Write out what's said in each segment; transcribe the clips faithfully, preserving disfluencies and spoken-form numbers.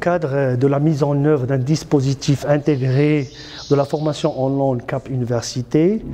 cadre de la mise en œuvre d'un dispositif intégré de la formation en langue Cap Université,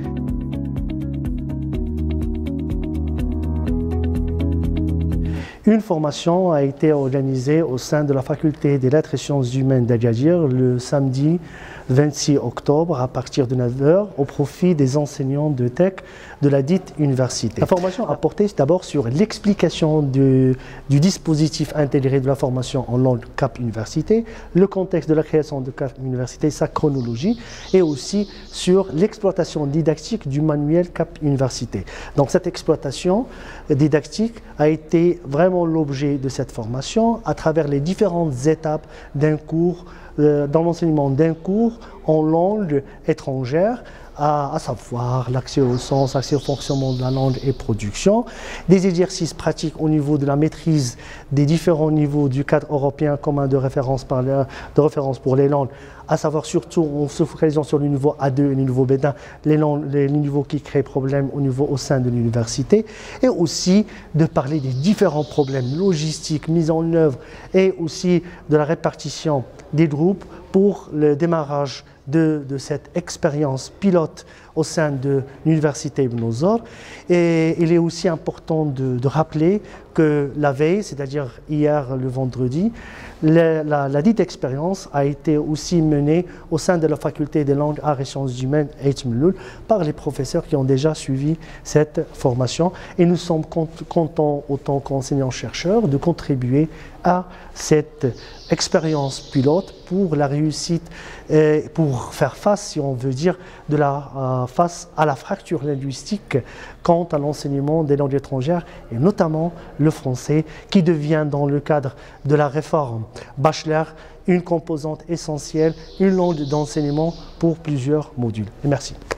une formation a été organisée au sein de la faculté des lettres et sciences humaines d'Agadir le samedi vingt-six octobre à partir de neuf heures au profit des enseignants de tech de la dite université. La formation a porté d'abord sur l'explication du, du dispositif intégré de la formation en langue Cap Université, le contexte de la création de Cap Université, sa chronologie et aussi sur l'exploitation didactique du manuel Cap Université. Donc cette exploitation didactique a été vraiment l'objet de cette formation à travers les différentes étapes d'un cours, euh, dans l'enseignement d'un cours en langue étrangère, à, à savoir l'accès au sens, l'accès au fonctionnement de la langue et production, des exercices pratiques au niveau de la maîtrise des différents niveaux du cadre européen commun de référence, par le, de référence pour les langues, à savoir surtout en se focalisant sur le niveau A deux et le niveau B un, les, langues, les niveaux qui créent problème au niveau au sein de l'université, et aussi de parler des différents problèmes logistiques mis en œuvre et aussi de la répartition des groupes pour le démarrage de, de cette expérience pilote au sein de l'Université Ibn Zor. Et il est aussi important de, de rappeler que la veille, c'est-à-dire hier le vendredi, la, la, la dite expérience a été aussi menée au sein de la faculté des langues, arts et sciences humaines Ait Meloul par les professeurs qui ont déjà suivi cette formation. Et nous sommes contents, autant qu'enseignants-chercheurs, de contribuer à cette expérience pilote pour la réussite, et pour faire face, si on veut dire, de la, euh, face à la fracture linguistique quant à l'enseignement des langues étrangères, et notamment le français, qui devient dans le cadre de la réforme Bachelor une composante essentielle, une langue d'enseignement pour plusieurs modules. Et merci.